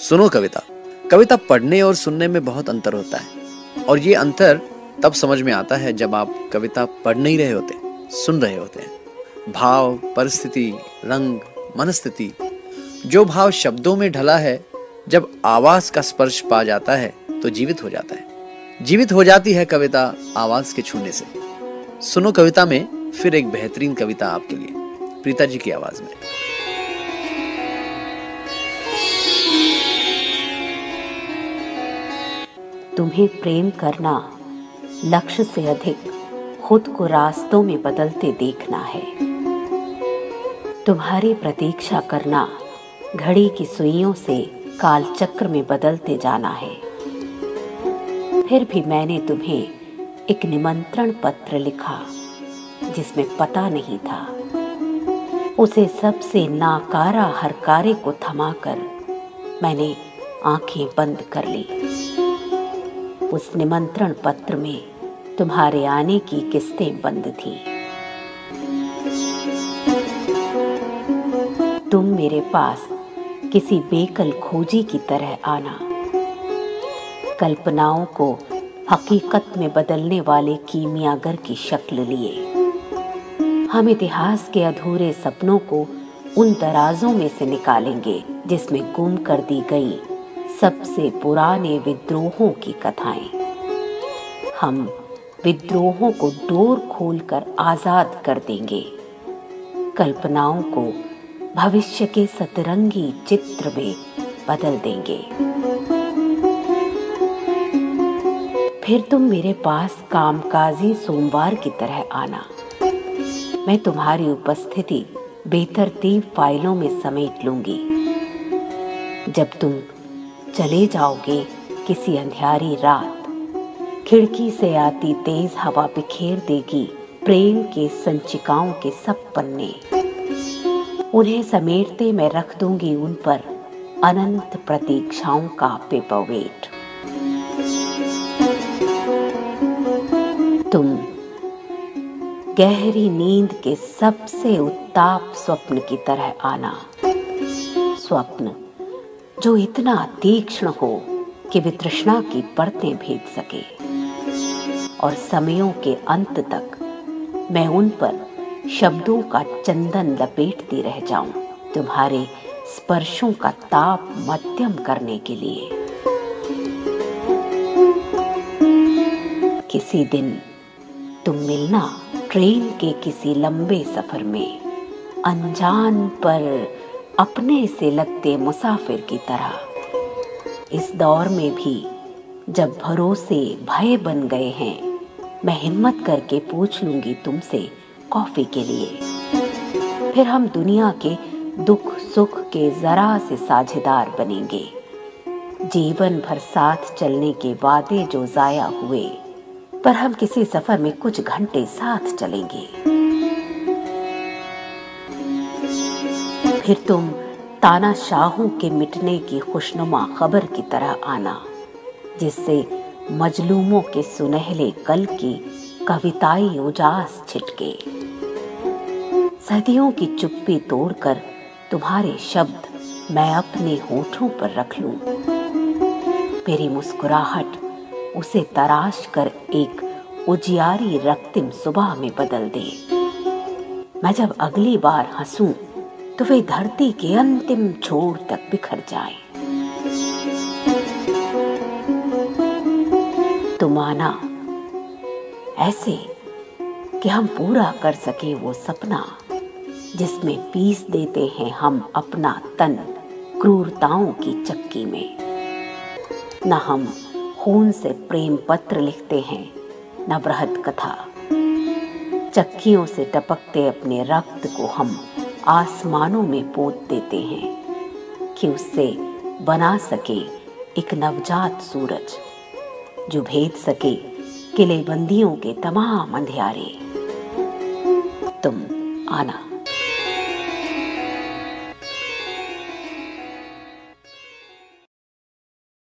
सुनो कविता। कविता पढ़ने और सुनने में बहुत अंतर होता है और ये अंतर तब समझ में आता है जब आप कविता पढ़ नहीं रहे होते, सुन रहे होते हैं। भाव, परिस्थिति, रंग, मनस्थिति, जो भाव शब्दों में ढला है, जब आवाज का स्पर्श पा जाता है तो जीवित हो जाता है। जीवित हो जाती है कविता आवाज के छूने से। सुनो कविता में फिर एक बेहतरीन कविता आपके लिए, प्रीता जी की आवाज में। तुम्हें प्रेम करना लक्ष्य से अधिक खुद को रास्तों में बदलते देखना है। तुम्हारी प्रतीक्षा करना घड़ी की सुइयों से कालचक्र में बदलते जाना है। फिर भी मैंने तुम्हें एक निमंत्रण पत्र लिखा जिसमें पता नहीं था। उसे सबसे नाकारा हरकारे को थमाकर मैंने आंखें बंद कर ली। उस निमंत्रण पत्र में तुम्हारे आने की किस्तें बंद थी। तुम मेरे पास किसी बेकल खोजी की तरह आना, कल्पनाओं को हकीकत में बदलने वाले कीमियागर की शक्ल लिए। हम इतिहास के अधूरे सपनों को उन दराजों में से निकालेंगे जिसमें गुम कर दी गई सबसे पुराने विद्रोहों की कथाएं। हम विद्रोहों को डोर खोलकर आजाद कर देंगे, कल्पनाओं को भविष्य के सतरंगी चित्र में बदल देंगे। फिर तुम मेरे पास कामकाजी सोमवार की तरह आना। मैं तुम्हारी उपस्थिति बेतरतीब फाइलों में समेट लूंगी। जब तुम चले जाओगे किसी अंधियारी रात, खिड़की से आती तेज हवा बिखेर देगी प्रेम के संचिकाओं के सब पन्ने। उन्हें समेटते मैं रख दूंगी उन पर अनंत प्रतीक्षाओं का पेपरवेट। तुम गहरी नींद के सबसे उत्ताप स्वप्न की तरह आना, स्वप्न जो इतना तीक्ष्ण हो कि वितृष्णा की परतें भेद सके, और समयों के अंत तक मैं उन पर शब्दों का चंदन लपेटती रह जाऊं, तुम्हारे स्पर्शों का ताप मध्यम करने के लिए। किसी दिन तुम मिलना ट्रेन के किसी लंबे सफर में, अनजान पर अपने से लगते मुसाफिर की तरह। इस दौर में भी जब भरोसे भय बन गए हैं, मैं हिम्मत करके पूछ लूंगी तुमसे कॉफी के लिए। फिर हम दुनिया के दुख सुख के जरा से साझेदार बनेंगे। जीवन भर साथ चलने के वादे जो जाया हुए, पर हम किसी सफर में कुछ घंटे साथ चलेंगे। फिर तुम तानाशाहों के मिटने की खुशनुमा खबर की तरह आना, जिससे मजलूमों के सुनहले कल की कविताई उजास छिटके। सदियों की चुप्पी तोड़कर तुम्हारे शब्द मैं अपने होठों पर रख लूं। मेरी मुस्कुराहट उसे तराश कर एक उजियारी रक्तिम सुबह में बदल दे। मैं जब अगली बार हंसूं तो वे धरती के अंतिम छोर तक बिखर जाए। तुम आना ऐसे कि हम पूरा कर सके वो सपना जिसमें पीस देते हैं हम अपना तन क्रूरताओं की चक्की में। न हम खून से प्रेम पत्र लिखते हैं, न वृहद कथा। चक्कियों से टपकते अपने रक्त को हम आसमानों में पोत देते हैं कि उससे बना सके एक नवजात सूरज जो भेद सके किलेबंदियों के तमाम अंधियारे। तुम आना।